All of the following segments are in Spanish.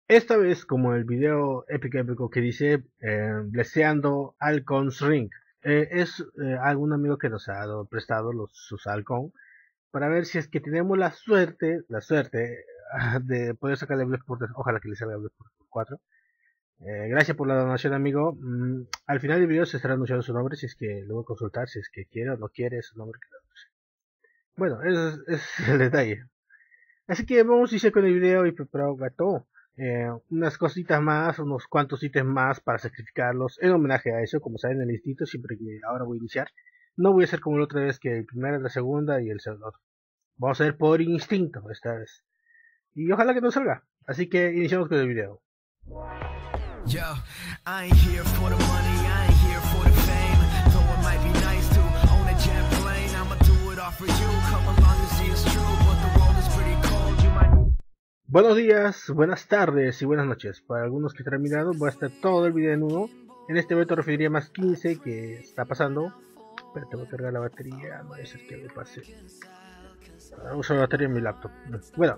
Esta vez, como el video épico que dice Blesseando Halcon's Ring, es algún amigo que nos ha dado prestado sus Halcon para ver si es que tenemos la suerte de poder sacarle Bless por 3. Ojalá que le salga Bless por 4. Gracias por la donación, amigo. Al final del video se estará anunciando su nombre, si es que lo voy a consultar, si es que quiere o no quiere su nombre. Bueno, ese es el detalle. Así que vamos a iniciar con el video y preparado gato. Unas cositas más, unos cuantos ítems más para sacrificarlos en homenaje a eso. Como saben, el instinto, siempre que ahora voy a iniciar, no voy a hacer como la otra vez, que el primero, la segunda y el segundo. Vamos a ver por instinto esta vez, y ojalá que no salga. Así que iniciamos con el video. Yo, I ain't here for the money, I ain't here for the fame. Though it might be nice to own a jet plane, I'ma do it all for you. Come along and see it's true, but the world is pretty cold. You might... Buenos días, buenas tardes y buenas noches. Para algunos que están mirando, voy a estar todo el video en uno. En este momento referiría más 15 que está pasando. Pero tengo que cargar la batería, no es que me pase. Uso la batería en mi laptop. Bueno,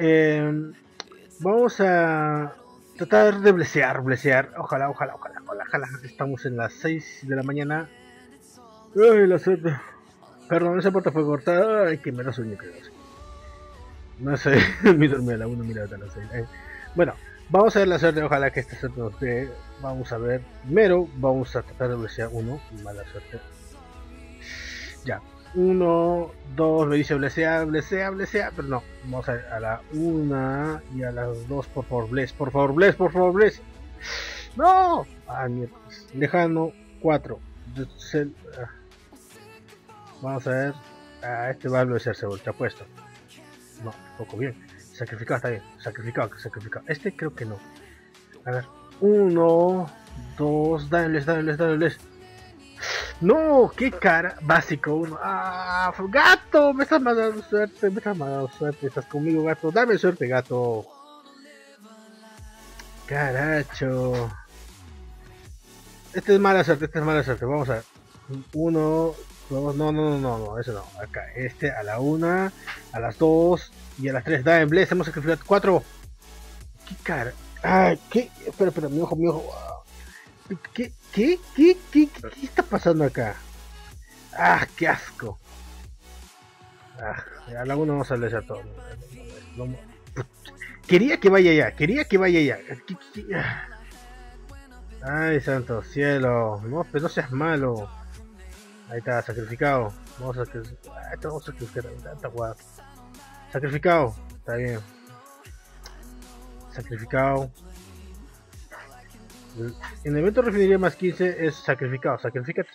vamos a tratar de blesear. Ojalá. Estamos en las 6 de la mañana. Ay, la suerte. Perdón, esa parte fue cortada. Ay, que me lo sueño que no sé. Me dormí a la 1, mira, a las 6. Bueno, vamos a ver la suerte. Ojalá que esta suerte nos dé. Vamos a ver. Primero, vamos a tratar de blesear uno. Mala suerte. Ya. 1, 2, me dice blesea, pero no. Vamos a la 1 y a las 2, por favor, bless. ¡No! Ah, mierda. Lejano, 4. Vamos a ver. Este va a blesear seguro, te apuesto. No, poco bien. Sacrificado está bien. Sacrificado. Este creo que no. A ver. 1, 2, dale. No, qué cara. Básico 1. Ah, gato, me estás mandando suerte. Estás conmigo, gato. Dame suerte, gato. Caracho. Esta es mala suerte. Vamos a ver. 1, 2, no, eso no. Acá, a la 1, a las 2 y a las 3. Dame bless, hemos sacrificado 4. Qué cara. Ay, qué. Espera, mi ojo. ¿Qué está pasando acá? Ah, qué asco. A la 1 vamos a leer todo. Quería que vaya allá. Ay, santo cielo. No, pero no seas malo. Ahí está, sacrificado. Vamos a sacrificar. Sacrificado. Está bien. Sacrificado. En el evento refinería más 15 es sacrificado. Sacrifícate.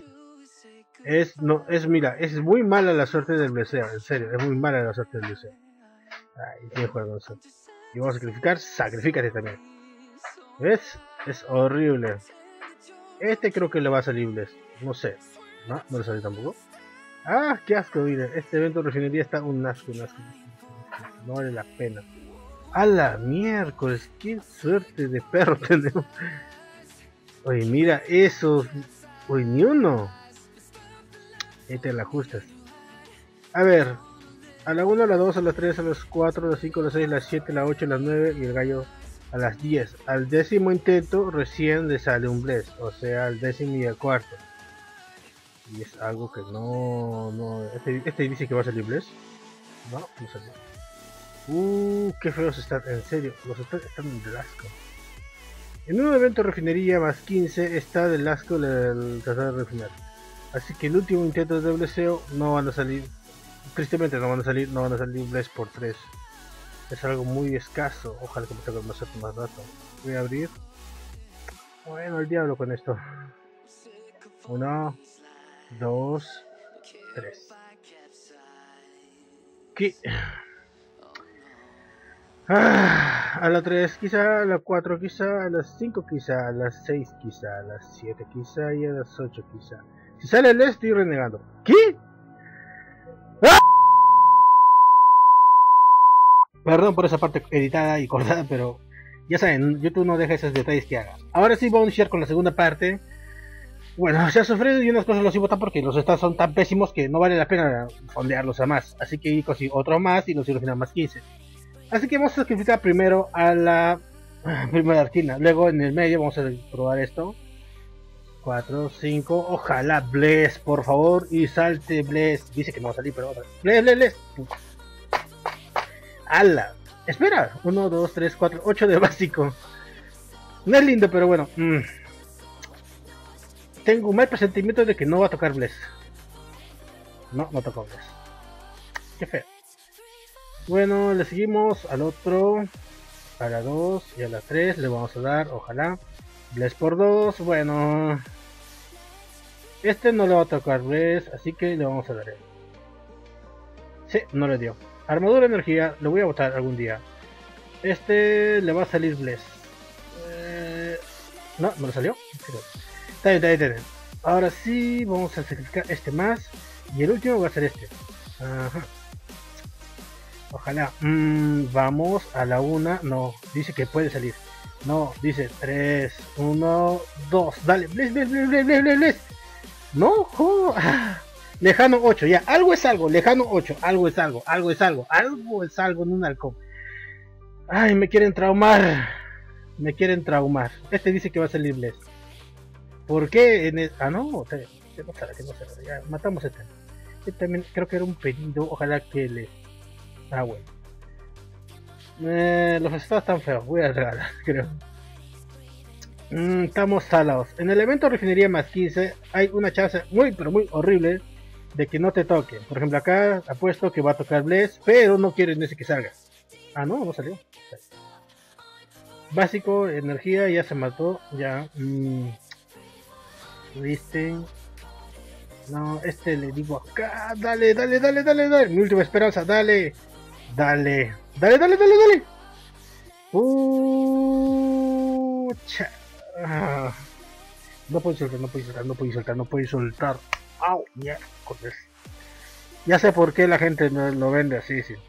Mira, es muy mala la suerte del bleseo. En serio, es muy mala la suerte del bleseo. Ay, tiene juego eso. Y vamos a sacrificar. Sacrifícate también. ¿Ves? Es horrible. Este creo que le va a salir bless. No sé. No le salió tampoco. Ah, qué asco, mire. Este evento refinería está un asco. No vale la pena. A la miércoles, qué suerte de perro tenemos. Oye, mira esos. Oye, ni uno. Ahí te la ajustas. A ver, a la 1, a la 2, a la 3, a las 4, a las 5, a las 6, a las 7, a las 8, a las 9 y el gallo a las 10. Al 10º intento recién le sale un bless, o sea, al 10º y al 4º. Y es algo que no. Este dice que va a salir bless. No salió. Qué feos están, en serio, los están del asco. En un evento refinería más 15 está del asco el tratar de refinar. Así que el último intento de bleseo no van a salir. Tristemente no van a salir bless por 3. Es algo muy escaso. Ojalá que me tenga más rato. Voy a abrir. Bueno, al diablo con esto. 1, 2, 3. ¿Qué? A la 3 quizá, a la 4 quizá, a las 5 quizá, a las 6 quizá, a las 7 quizá y a las 8 quizá. Si sale el estoy renegando. ¿Qué? ¡Ah! Perdón por esa parte editada y cortada, pero ya saben, YouTube no deja esos detalles que haga. Ahora sí vamos a iniciar con la segunda parte. Bueno, se ha sufrido y unas cosas los botan porque los estados son tan pésimos que no vale la pena fondearlos a más. Así que consigo otro más y los quiero final más 15. Así que vamos a sacrificar primero a la Primera esquina. Luego en el medio vamos a probar esto. 4, 5. Ojalá Bless, por favor. Y salte Bless. Dice que no va a salir, pero otra. Bless. ¡Hala! Espera. 1, 2, 3, 4, 8 de básico. No es lindo, pero bueno. Tengo un mal presentimiento de que no va a tocar Bless. No tocó Bless. Qué feo. Bueno, le seguimos al otro. A la 2 y a la 3 le vamos a dar, ojalá. Bless por 2. Bueno. Este no le va a tocar Bless, así que le vamos a dar él. Sí, no le dio. Armadura energía, lo voy a botar algún día. Este le va a salir Bless. No le salió. Está bien. Ahora sí, vamos a sacrificar este más. Y el último va a ser este. Ajá. Ojalá. Vamos a la 1. No, dice que puede salir. No, dice 3, 1, 2. Dale, Bless. No, lejano 8, ya. Algo es algo. Lejano 8. Algo es algo en un halcón. Ay, me quieren traumar. Este dice que va a salir Bless. ¿Por qué? No, ya matamos a este. Este también creo que era un pedido. Ojalá que le. Bueno. Los estados están feos. Voy a regalar, creo. Estamos salados. En el evento refinería más 15 hay una chance muy pero muy horrible de que no te toque. Por ejemplo, acá apuesto que va a tocar Bless, pero no quieren ese que salga. No salió. Básico, energía, ya se mató. Ya. ¿Viste? No, este le digo acá. Dale. Mi última esperanza, dale. No puedo soltar. Au, miércoles. Ya sé por qué la gente no lo vende así, sí.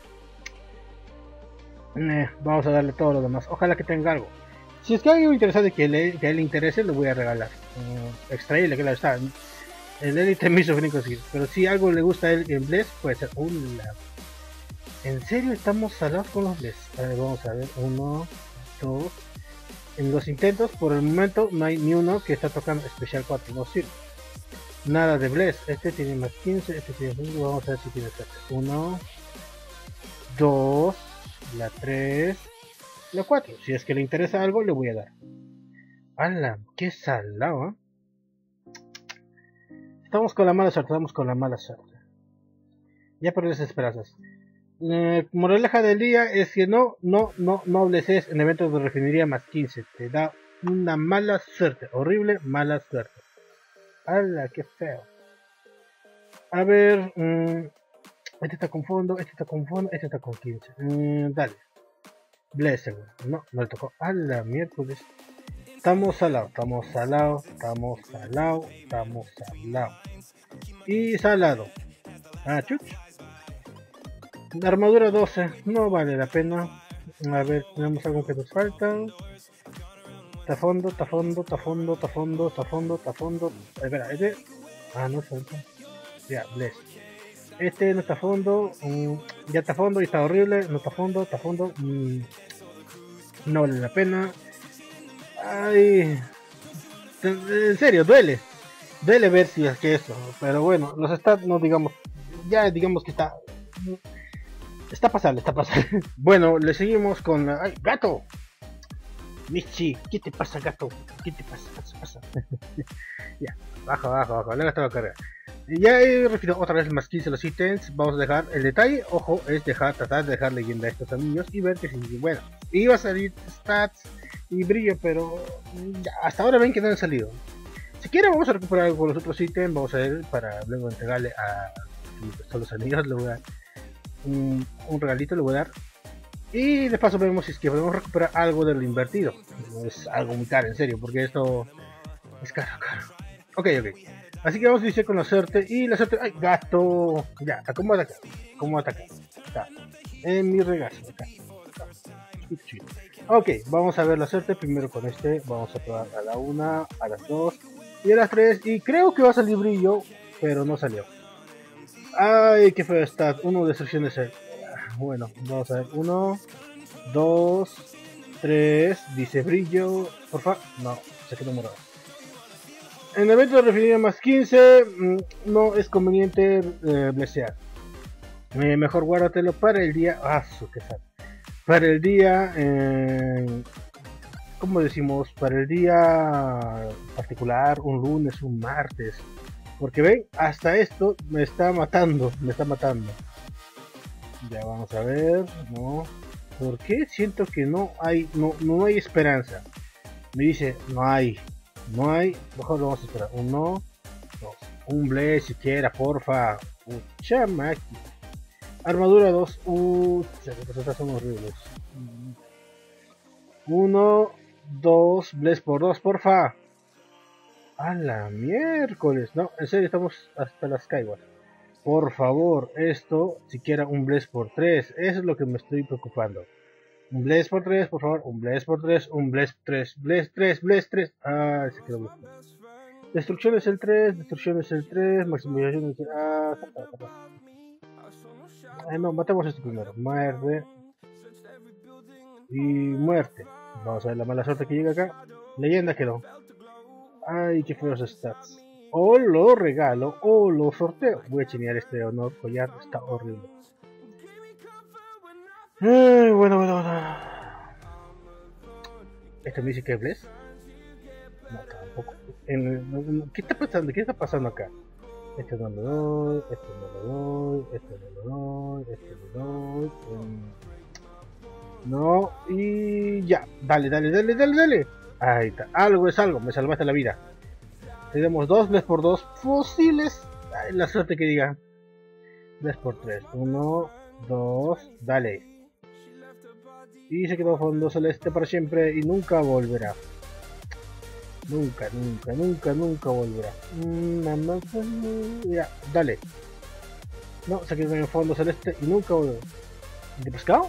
Vamos a darle todo lo demás. Ojalá que tenga algo. Si es que hay algo interesante que a él le interese, lo voy a regalar. Extraíble, claro está. El Elite me hizo conseguir. Pero si algo le gusta a él en Bless, puede ser un lab. ¿En serio estamos salados con los Bless? A ver, vamos a ver. 1, 2. En los intentos, por el momento, no hay ni uno que está tocando especial 4. No sirve. Nada de Bless. Este tiene más 15. Este tiene 5. Vamos a ver si tiene suerte. 1, 2, la 3, la 4. Si es que le interesa algo, le voy a dar. ¡Hala! ¡Qué salado! ¿Eh? Estamos con la mala suerte. Ya perdí las esperanzas. Moraleja del día es que no obedeces en eventos de refinería más 15. Te da una mala suerte. Horrible mala suerte. ¡Hala! ¡Qué feo! A ver. Este está con fondo. Este está con 15. Dale. Bless. No le tocó. ¡Hala! Miércoles. Estamos salados. Y salado. Chuch. La armadura 12. No vale la pena. A ver, tenemos algo que nos falta. Tafondo. Espera, este. No falta. Ya, Bless. Este no está fondo. Ya está fondo y está horrible. No está fondo. No vale la pena. Ay, en serio, duele ver si es que eso, pero bueno, los stats no digamos, ya digamos que está pasable. Bueno, le seguimos con ¡ay, gato! Michi, ¿qué te pasa, gato? ¿Qué te pasa? Ya, bajo, le he gastado carga. Ya he referido otra vez más 15 los ítems. Vamos a dejar el detalle, ojo, es tratar de dejar leyenda a estos anillos y ver que si, bueno, iba a salir stats y brillo, pero hasta ahora ven que no han salido. Si quieren vamos a recuperar algo con los otros ítems, vamos a ver para luego entregarle a los anillos, le voy a dar un regalito, le voy a dar. Y de paso vemos si es que podemos recuperar algo de lo invertido. No es algo muy caro, en serio, porque esto es caro. Ok. Así que vamos a iniciar con la suerte. Y la suerte... ¡Ay, gato! Ya, ¿cómo atacar? Está en mi regazo. Acá. Ok, vamos a ver la suerte. Primero con este. Vamos a probar a la 1, a las 2 y a las 3. Y creo que va a salir brillo, pero no salió. ¡Ay, qué feo está! 1 destrucción de ser. Bueno, vamos a ver. 1, 2, 3, dice brillo, porfa, no, se quedó morado. En el evento de refinería más 15, no es conveniente blesear. Mejor guárdatelo para el día, qué sad. Para el día, ¿cómo decimos? Para el día particular, un lunes, un martes. Porque ven, hasta esto me está matando, Ya vamos a ver, no. ¿Por qué siento que no hay esperanza? Me dice, no hay, mejor lo vamos a esperar. Uno, dos, un Blaze siquiera, porfa. Chamaki. Armadura 2, estas son horribles. 1, 2, Blaze por 2, porfa. A la miércoles, no, en serio, estamos hasta las Skyward. Por favor, esto, siquiera un Blaze por 3, eso es lo que me estoy preocupando. Un Blaze por 3, por favor, un Blaze por 3, un Blaze 3, Blaze 3, Blaze 3. Ah, se quedó Blaze. Destrucción es el 3, maximización es el... no, matemos esto primero. Muerte. Y muerte. Vamos a ver la mala suerte que llega acá. Leyenda quedó. Ay, qué feos stats. O lo regalo o lo sorteo. Voy a chinear este honor collar, está horrible. Bueno. ¿Esto me dice que es Bless? No, tampoco. ¿Qué está pasando? ¿Qué está pasando acá? Este no lo doy, este no lo doy, este no lo doy, este no lo doy. No, y ya. Dale. Ahí está. Algo es algo. Me salvaste la vida. Tenemos 2 Bless por 2 fósiles. Ay, la suerte que diga. Bless por 3. 1, 2. Dale. Y se quedó fondo celeste para siempre y nunca volverá. Nunca volverá. Ya, dale. No, se quedó en el fondo celeste y nunca volverá. ¿De pescado?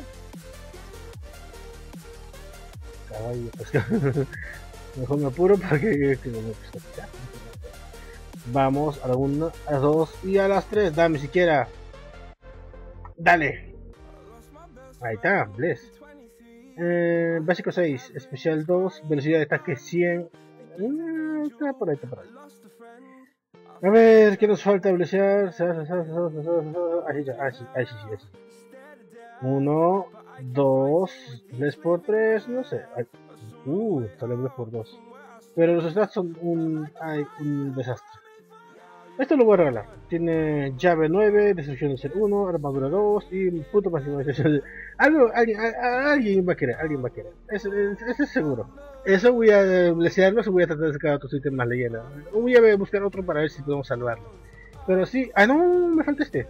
Caballo, pescado. Mejor me apuro para que no me pescado. Vamos a la 1, a las 2 y a las 3. Dame siquiera. Dale. Ahí está, Bless. Básico 6, especial 2, velocidad de ataque 100. Está por ahí. A ver, ¿qué nos falta blesear? Así. 1, 2, Bless por 3, no sé. Sale Bless por 2. Pero los stats son un desastre. Esto lo voy a regalar. Tiene llave 9, destrucción de ser 1, armadura 2 y punto máximo de destrucción. Alguien va a querer, Eso es seguro. Eso voy a blesearlo, voy a tratar de sacar otros ítems más leyenda. Voy a buscar otro para ver si podemos salvarlo. Pero sí, no, me falta este.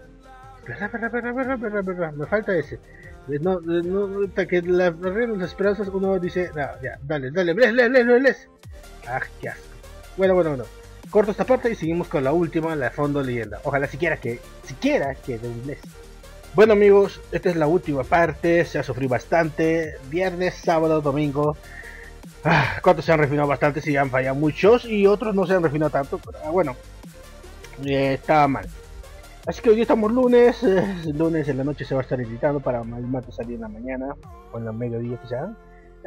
Me falta ese. No, que las esperanzas uno dice, ya, dale, bless. Qué asco. Bueno. Corto esta parte y seguimos con la última, la fondo leyenda. Ojalá siquiera que de un Bless. Bueno amigos, esta es la última parte, se ha sufrido bastante. Viernes, sábado, domingo. Cortos se han refinado bastante, sí han fallado muchos y otros no se han refinado tanto, pero bueno, está mal. Así que hoy estamos lunes, lunes en la noche se va a estar editando para el martes salir en la mañana, o en la mediodía quizá.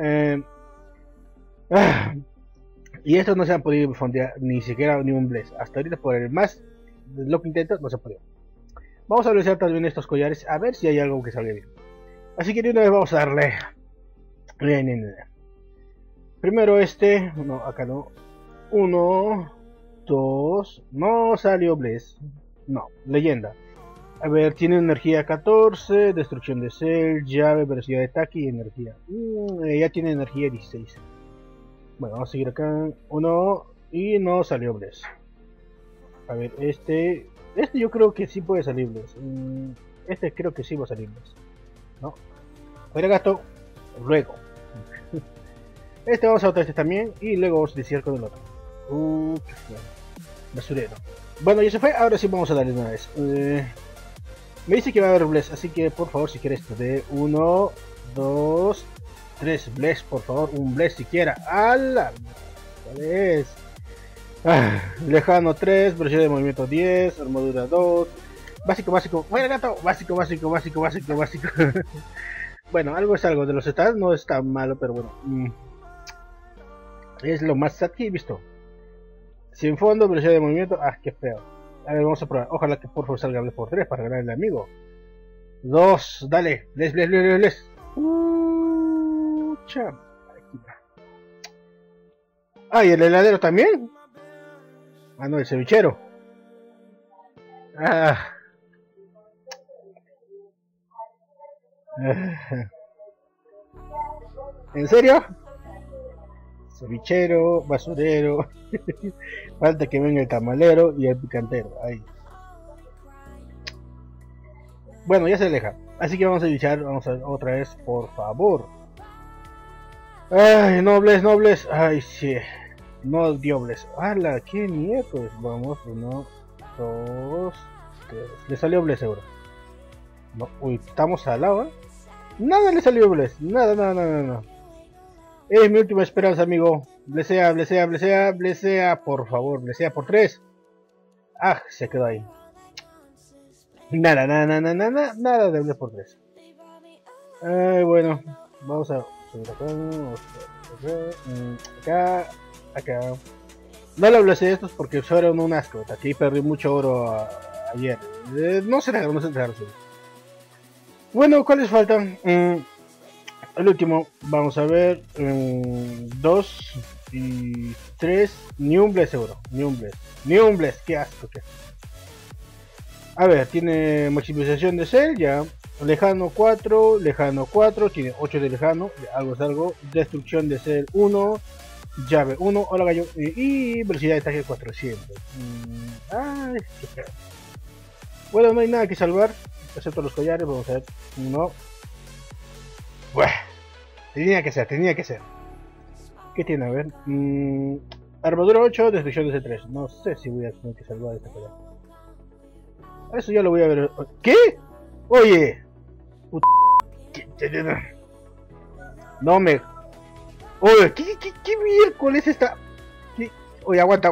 Y estos no se han podido fondear ni siquiera ni un Bless. Hasta ahorita por el más lo que intento no se ha podido. Vamos a blesear también estos collares a ver si hay algo que salga bien. Así que de una vez vamos a darle. Bien. Primero este. No, acá no. 1, 2. No salió Bless. No, leyenda. A ver, tiene energía 14, destrucción de cel, llave, velocidad de ataque y energía. Ya tiene energía 16. Bueno, vamos a seguir acá. 1 y no salió Bless. A ver, este yo creo que sí puede salir Bless. Este creo que sí va a salir Bless. No. Fuera gato. Luego. Este vamos a botar este también. Y luego vamos a iniciar con el otro. Basurero. Bueno, ya se fue. Ahora sí vamos a darle una vez. Me dice que va a haber Bless. Así que por favor, si quieres, de 1, 2, 3 Bless, por favor, un Bless siquiera. ¡Hala! ¿Cuál es? Lejano 3, velocidad de movimiento 10, armadura 2. Básico. ¡Fuera gato! Básico. Bueno, algo es algo. De los stats no está malo, pero bueno. Es lo más sad que he visto. Sin fondo, velocidad de movimiento. Ah, qué feo. A ver, vamos a probar. Ojalá que por favor salga Bless por 3 para ganar el amigo. 2, dale. Bless. Cham. Ah, ¿y el heladero también? Ah, no, el cevichero. Ah. ¿En serio? Cevichero, basurero. Falta que venga el tamalero y el picantero. Ahí. Bueno, ya se aleja. Así que vamos a iniciar. Vamos a ver otra vez, por favor. Ay, nobles. Ay, sí. No diobles. ¡Hala! ¡Qué miércoles! Vamos, 1, 2, 3. Le salió Bless seguro. No, uy, estamos al lado, ¿eh? Nada le salió Bless. Nada. Es mi última esperanza, amigo. Blessea, por favor. Blessea por 3. Ah, se quedó ahí. Nada de Bless por 3. Ay, bueno. Vamos a subir acá. No le blessé estos porque fueron un asco. Aquí perdí mucho oro ayer. No se dejaron. Bueno, ¿cuáles faltan? El último, vamos a ver, 2 y 3, ni un Bless seguro, ni un Bless, qué asco. A ver, tiene maximización de cel, ya, lejano 4, tiene 8 de lejano, algo es algo, destrucción de cel 1, llave 1, hola gallo, y velocidad de ataque 400. Ay, qué feo. Bueno, no hay nada que salvar, excepto los collares, vamos a ver, no. Bueno. Tenía que ser. ¿Qué tiene? A ver. Armadura 8, destrucción de C3. No sé si voy a tener que salvar esta pelea. Eso ya lo voy a ver. ¿Qué? Oye. No me... Oye, ¿qué miércoles está? Oye, aguanta.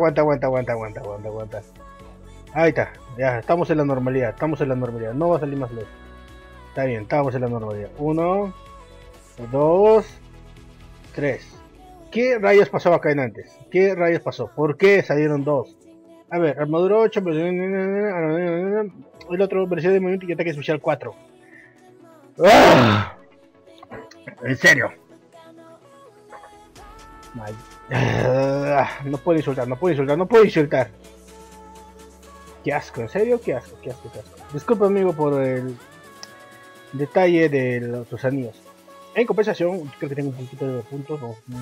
Ahí está. Ya, estamos en la normalidad. No va a salir más lejos. Está bien, estamos en la normalidad. 1, 2, 3. ¿Qué rayos pasó acá en antes? ¿Por qué salieron 2? A ver, armadura 8, el otro versión de movimiento y ataque especial 4. ¡Ah! En serio. No puedo insultar. Qué asco, en serio, qué asco. Disculpa, amigo, por el detalle de los anillos. En compensación, creo que tengo un poquito de puntos.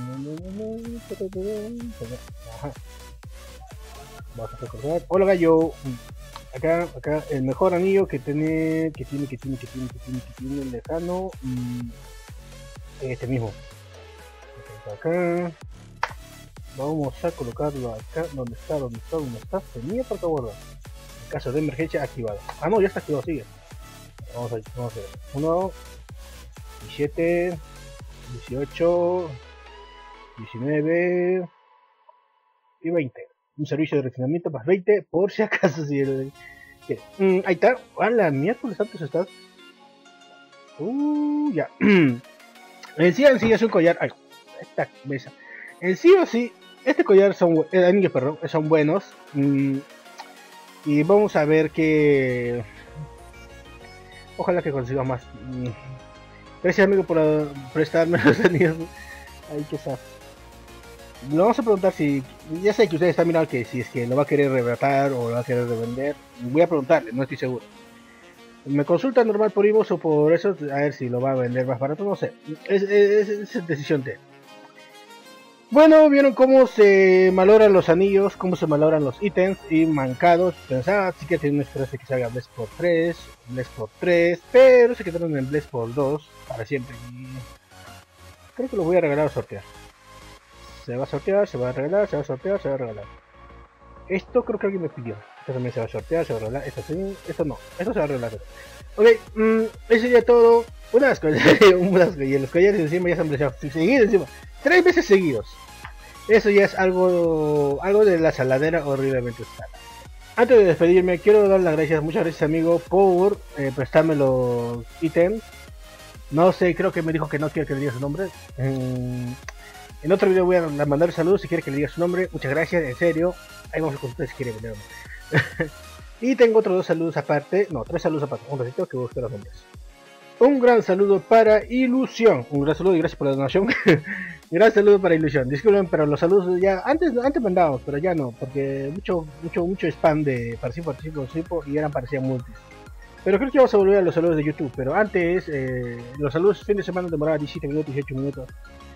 Ajá. Vamos a recordar. Hola gallo. Acá el mejor anillo que tiene el lejano. Este mismo. Acá. Vamos a colocarlo acá donde está. Tenía para que guardar. En caso de emergencia activado. Ah no, ya está activado, sigue. Vamos a ver. 1, 17, 18, 19 y 20. Un servicio de refinamiento más 20 por si acaso. Si ahí está. A la miércoles antes estás. Ya. En sí es un collar. Ay, esta mesa. En sí o sí, este collar son buenos. Y vamos a ver que. Ojalá que consiga más. Gracias, amigo, por prestarme los anillos. Ay, qué sad. Le vamos a preguntar si... Ya sé que ustedes están mirando que si es que lo va a querer rebratar o lo va a querer revender. Voy a preguntarle, no estoy seguro. Me consulta normal por Ivos o por eso, a ver si lo va a vender más barato, no sé. Es decisión de él. Bueno, vieron cómo se valoran los anillos, cómo se valoran los ítems y mancados. Pensaba, sí que tiene una esperanza que salga Bless por 3, pero se quedaron en Bless por 2 para siempre. Y creo que lo voy a regalar o sortear. Se va a sortear, se va a regalar, se va a sortear, se va a regalar. Esto creo que alguien me pidió. Esto también se va a sortear, se va a regalar. Esto sí, esto no, esto se va a regalar. Ok, eso sería todo. Un asco, y los collares encima ya se han blesseado. Seguidos encima. 3 veces seguidos. Eso ya es algo de la saladera horriblemente sana. Antes de despedirme, quiero dar las gracias, muchas gracias amigo, por prestarme los ítems. No sé, creo que me dijo que no quiere que le diga su nombre. En otro video voy a mandar saludos si quiere que le diga su nombre. Muchas gracias, en serio. Ahí vamos con ustedes si quieren ver. Y tengo otros 2 saludos aparte. No, 3 saludos aparte. Un ratito que busque los nombres. Un gran saludo para Ilusión. Un gran saludo y gracias por la donación. Gran saludo para Ilusión. Disculpen, pero los saludos ya antes mandábamos, pero ya no, porque mucho spam de participo y eran parecían multis. Pero creo que vamos a volver a los saludos de YouTube. Pero antes, los saludos fin de semana demoraban 17 minutos, 18 minutos.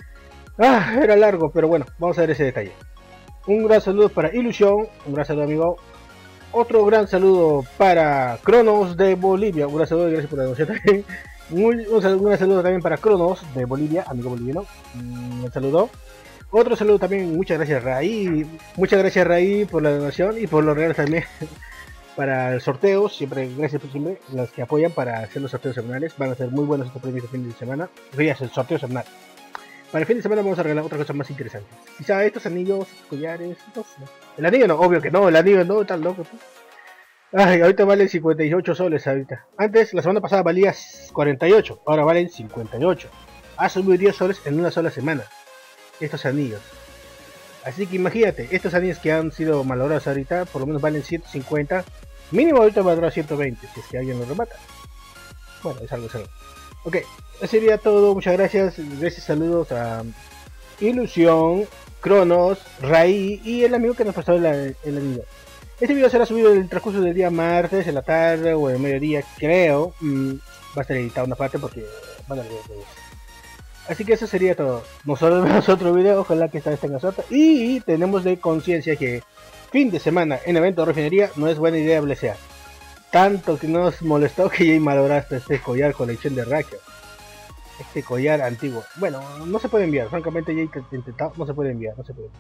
Era largo, pero bueno, vamos a ver ese detalle. Un gran saludo para Ilusión. Un gran saludo, amigo. Otro gran saludo para Cronos de Bolivia. Un gran saludo y gracias por la donación también. Un gran saludo también para Cronos de Bolivia, amigo boliviano. Un saludo. Otro saludo también, muchas gracias Raí. Muchas gracias Raí por la donación y por los regalos también. Para el sorteo, siempre, gracias por siempre, los que apoyan para hacer los sorteos semanales. Van a ser muy buenos estos premios de fin de semana. Fíjate, el sorteo semanal. Para el fin de semana vamos a regalar otra cosa más interesante. Quizá estos anillos, collares, no sé. El anillo no, obvio que no, el anillo no, tan loco. Ay, ahorita valen 58 soles ahorita. Antes, la semana pasada valía 48, ahora valen 58. Ha subido 10 soles en una sola semana. Estos anillos. Así que imagínate, estos anillos que han sido malogrados ahorita, por lo menos valen 150. Mínimo ahorita valdrá 120, si es que alguien lo remata. Bueno, es algo. Ok, eso sería todo. Muchas gracias. Gracias, saludos a Ilusión, Cronos, Raí y el amigo que nos pasó el anillo. Este video será subido en el transcurso del día martes, en la tarde o en el mediodía, creo. Va a estar editado una parte porque van a ver. Así que eso sería todo. Nosotros vemos otro video, ojalá que esta vez tenga suerte. Y tenemos de conciencia que fin de semana en evento de refinería no es buena idea blesear. Tanto que nos molestó que ya malograste este collar colección de Raquel. Este collar antiguo. Bueno, no se puede enviar, francamente ya he intentado, no se puede enviar.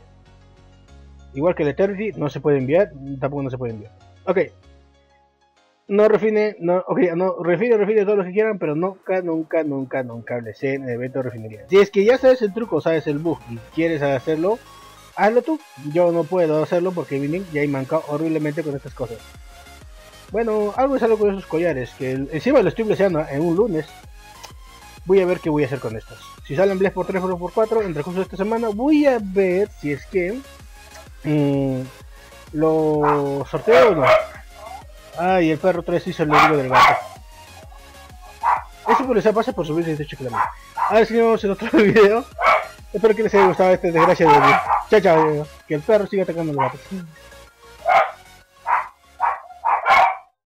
Igual que el Eternity, no se puede enviar, tampoco no se puede enviar. Ok. No refine todo lo que quieran, pero nunca hablecen en el evento de refinería. Si es que ya sabes el truco, sabes el bug y quieres hacerlo, hazlo tú. Yo no puedo hacerlo porque Vinning ya he mancado horriblemente con estas cosas. Bueno, algo es algo con esos collares, que encima lo estoy bleseando en un lunes. Voy a ver qué voy a hacer con estos. Si salen bless por 3 o por 4 entre curso de esta semana, voy a ver si es que lo sorteo o no. Ay, el perro 3 hizo el libro del gato. Eso por esa pasa por subirse este chico. Ahora sí nos vemos en otro video. Espero que les haya gustado este desgracia de video. Chao, chao. Que el perro siga atacando a los gatos.